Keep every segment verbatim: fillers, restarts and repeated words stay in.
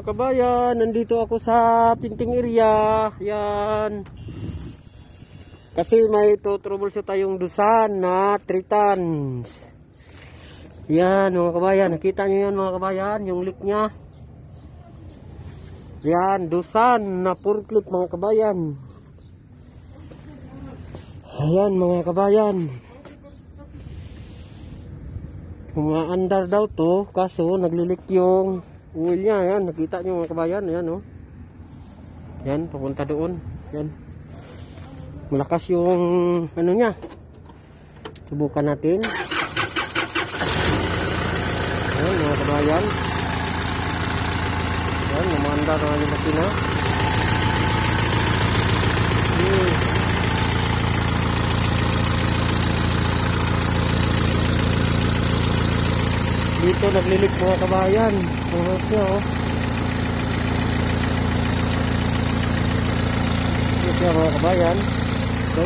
kabayan, nandito ako sa Pinting area. Yan. Kasi may troubleshoot tayong dusan na three tons. Yan mga kabayan, nakita nyo yan mga kabayan, yung leak nya. Yan, dusan na forklift mga kabayan. Ayan mga kabayan. Umaandar daw to, kaso naglilik yung oil nya. Yan, nakita nyo mga kabayan. Ayan oh. Yan, papunta doon. Yan. Malakas yung ano nya. Subukan natin. Ayan mga kabayan. Ayan, umaandar na yung makina. Hmm. Dito naglilik mga kabayan. Purot niya oh. Dito siya mga kabayan. Ito.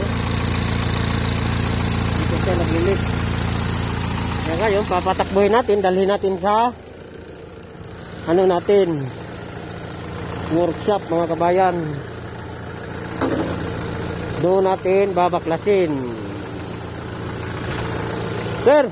Dito siya naglilik. Kaya ngayon papatakbuhin natin. Dalhin natin sa ano natin, workshop mga kabayan. Doon natin babaklasin. Sir,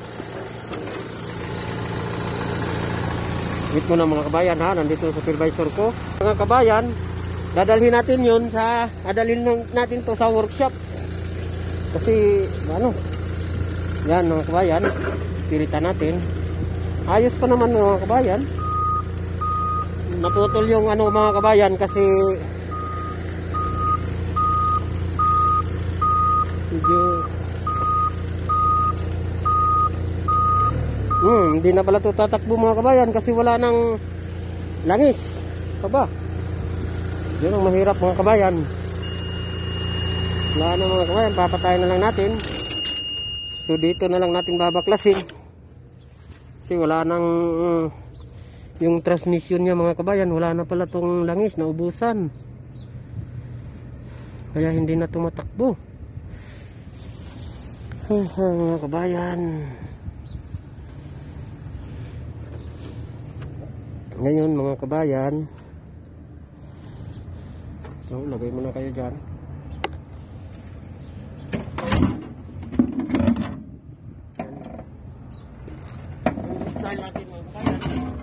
wait mo na mga kabayan ha, nandito yung supervisor ko. Mga kabayan, dadalhin natin yun sa, dadalhin natin to sa workshop. Kasi, ano, yan mga kabayan, pilitan natin. Ayos pa naman mga kabayan. Naputol yung ano mga kabayan kasi medyo Hmm, hindi na pala ito tatakbo mga kabayan kasi wala nang langis. Aba, yun ang mahirap mga kabayan. Wala na mga kabayan, papatayin na lang natin. So dito na lang natin babaklasin. Kasi wala nang uh, yung transmission niya mga kabayan. Wala na pala itong langis, naubusan. Kaya hindi na tumatakbo. Uh, uh, mga kabayan. Ngayon mga kabayan, so, lagay mo na kayo dyan. Style natin mga kabayan.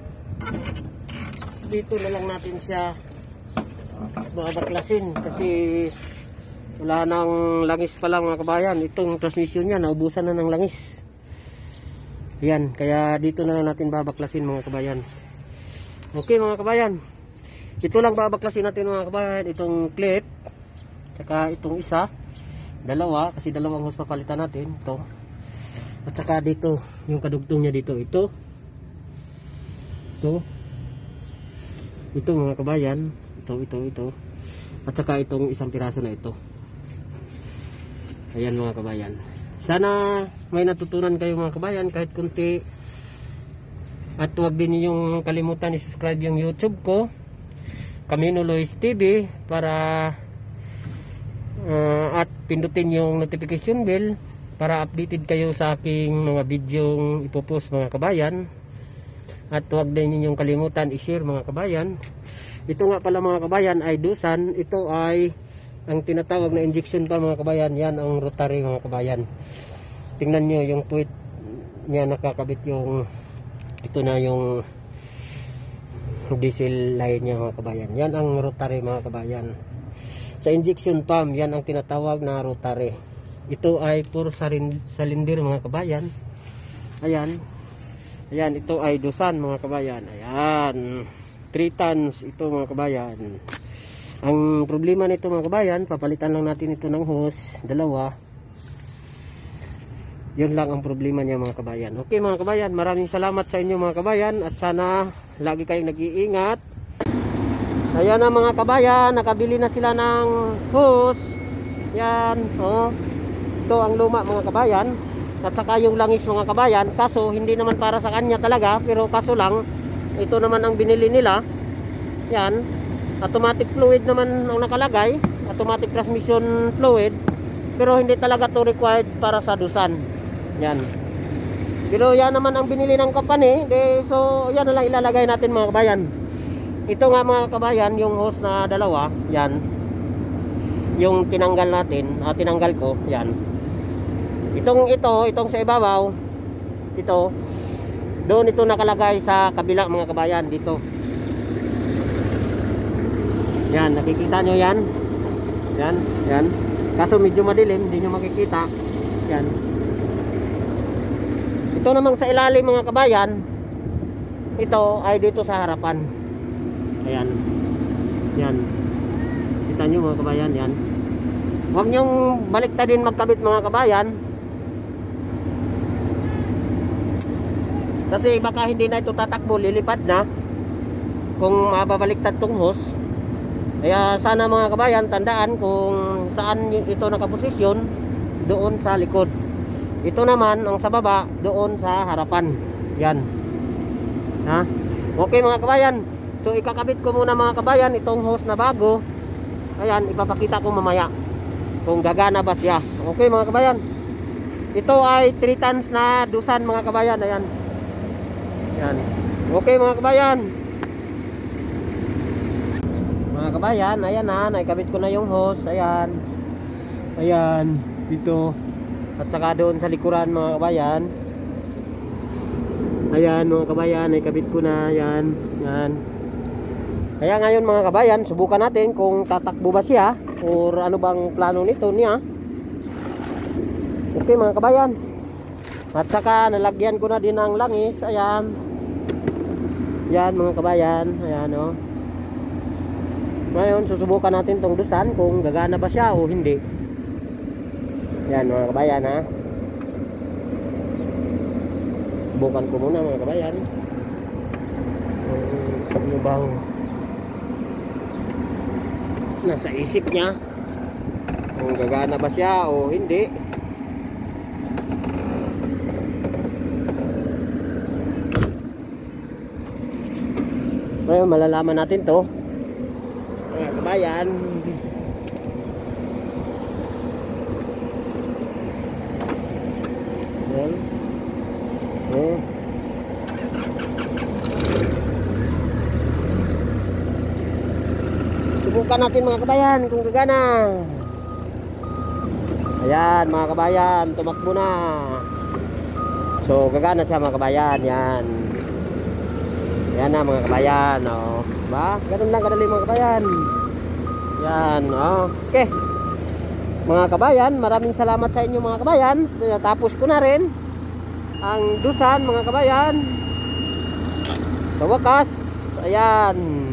Dito na lang natin siya babaklasin kasi wala nang langis pa lang mga kabayan. Itong transmission niya naubusan na ng langis. Yan, kaya dito na lang natin babaklasin mga kabayan. Okay mga kabayan, ito lang babaklasin natin mga kabayan, itong clip saka itong isa, dalawa kasi dalawang hose papalitan natin ito, at saka dito yung kadugtong nya dito, ito ito ito mga kabayan, ito ito ito at saka itong isang piraso na ito. Ayan mga kabayan, sana may natutunan kayo mga kabayan kahit kunti. At huwag din niyong kalimutan i-subscribe yung YouTube ko, Camino Lois T V, para uh, at pindutin yung notification bell para updated kayo sa aking mga videong ipopost mga kabayan. At huwag din ninyong kalimutan i-share mga kabayan. Ito nga pala mga kabayan ay dusan. Ito ay ang tinatawag na injection pa mga kabayan. Yan ang rotary mga kabayan. Tingnan nyo yung puwit niya, nakakabit yung, ito na yung diesel line niya mga kabayan. Yan ang rotary mga kabayan. Sa injection pump, yan ang tinatawag na rotary. Ito ay puro cylinder mga kabayan. Ayan. Ayan, ito ay dusan mga kabayan. Ayan. three tons ito mga kabayan. Ang problema nito mga kabayan, papalitan lang natin ito ng hose, dalawa. Yun lang ang problema niya mga kabayan. Okay mga kabayan, maraming salamat sa inyo mga kabayan at sana lagi kayong nag-iingat. Ayan na mga kabayan, nakabili na sila ng hose. Yan, oh. Ito ang luma mga kabayan. At saka yung langis mga kabayan, kaso hindi naman para sa kanya talaga, pero kaso lang ito naman ang binili nila. Yan, automatic fluid naman ang nakalagay, automatic transmission fluid, pero hindi talaga to required para sa dusan. Yan. Pero yan naman ang binili ng company. De, so yan na lang ilalagay natin mga kabayan. Ito nga mga kabayan, yung hose na dalawa, yan. Yung tinanggal natin, ah, tinanggal ko, yan. Itong ito, itong sa ibabaw, ito, doon ito nakalagay sa kabila mga kabayan, dito. Yan, nakikita nyo yan. Yan, yan. Kaso medyo madilim, hindi nyo makikita. Yan. Ito namang sa ilalim mga kabayan, ito ay dito sa harapan. Ayan. Yan. Kita nyo mga kabayan, yan. Huwag nyong baliktadin magkabit mga kabayan. Kasi baka hindi na ito tatakbo, lilipad na kung mababaliktad tong hose. Kaya sana mga kabayan, tandaan kung saan ito nakaposisyon, doon sa likod. Ito naman ang sa baba, doon sa harapan. Yan. Ha? Okay mga kabayan. So ikakabit ko muna mga kabayan itong hose na bago. Ayan, ipapakita ko mamaya kung gagana ba siya. Okay mga kabayan. Ito ay three tons na dusan mga kabayan. Ayan. Yan. Okay mga kabayan. Mga kabayan, ayan na, naikabit ko na yung hose. Ayan. Ayan, dito. At saka doon sa likuran mga kabayan. Ayan mga kabayan, naikabit ko na. Ayan. Yan. Kaya ngayon mga kabayan, subukan natin kung tatakbo ba siya or ano bang plano nito niya. Okay mga kabayan. At saka nalagyan ko na din ng langis. Ayan. Yan mga kabayan. Ayan o. Oh. Ngayon susubukan natin tong dusan kung gagana ba siya o hindi. Yan mga kabayan ha. Subukan ko muna mga kabayan. Ano bang nasa isip niya, kung gagana ba siya o hindi. Ngayon malalaman natin to mga kabayan. Yan. Oh. Subukan natin mga kabayan kung gagana. Ayan mga kabayan, tumakbo na. So gagana siya mga kabayan. Yan. Yan na mga kabayan. Oh. Ba? Ganun lang kadali mga kabayan. Yan. Oh. Okay. Mga kabayan, maraming salamat sa inyo mga kabayan. Natapos ko na rin ang dusan mga kabayan. Sa wakas, ayan.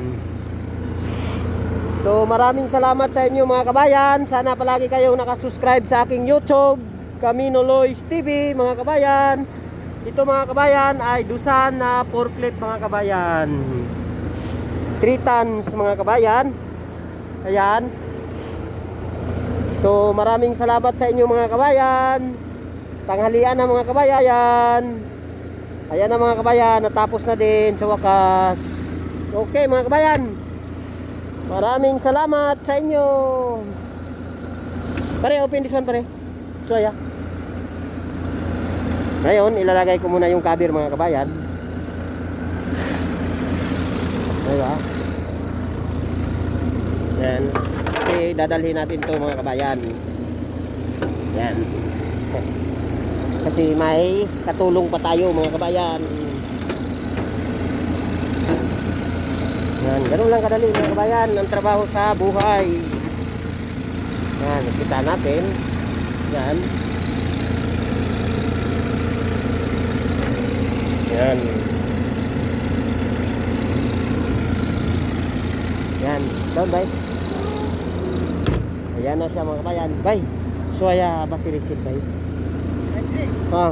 So maraming salamat sa inyo mga kabayan. Sana palagi kayong nakasubscribe sa aking YouTube, Camino Lois T V mga kabayan. Ito mga kabayan ay dusan na forklift mga kabayan. three tons mga kabayan. Ayan. So maraming salamat sa inyo mga kabayan. Tanghalian na mga kabayan. Ayan na mga kabayan, natapos na din sa wakas. Okay mga kabayan, maraming salamat sa inyo. Pare, open this one pare. So yeah. Ngayon, ilalagay ko muna yung cover mga kabayan. Diba? Yan. Kasi dadalhin natin to mga kabayan. Yan. Kasi may katulong pa tayo mga kabayan. Yan, ganun lang kadali mga kabayan ang trabaho sa buhay. Yan, nakita natin. Yan. Yan. Yan, down bay. Ayan na siya mga kabayan. Bay, suaya battery seal bay. Ah.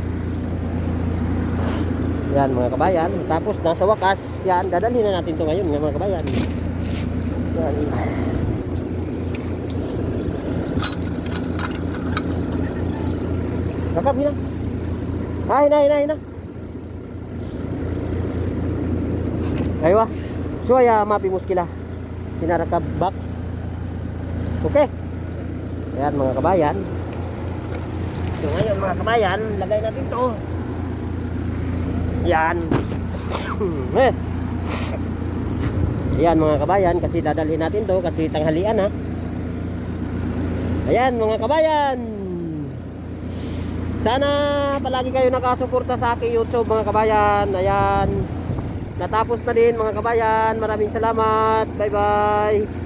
Yan mga kabayan, tapos nasa wakas, yan, dadalhin na natin to ngayon mga kabayan. Yan. Kakap na. Ay, na, na, na. Aywa. Suaya mapi muskila. Pinarakab box. Okay. Yan mga kabayan. So ngayon mga kabayan, lagay natin to. Yan. Eh. Ayan mga kabayan, kasi dadalhin natin to kasi tanghalian ha. Ayan mga kabayan, sana palagi kayo nakasuporta sa aking YouTube mga kabayan. Ayan, natapos na din mga kabayan. Maraming salamat. Bye bye.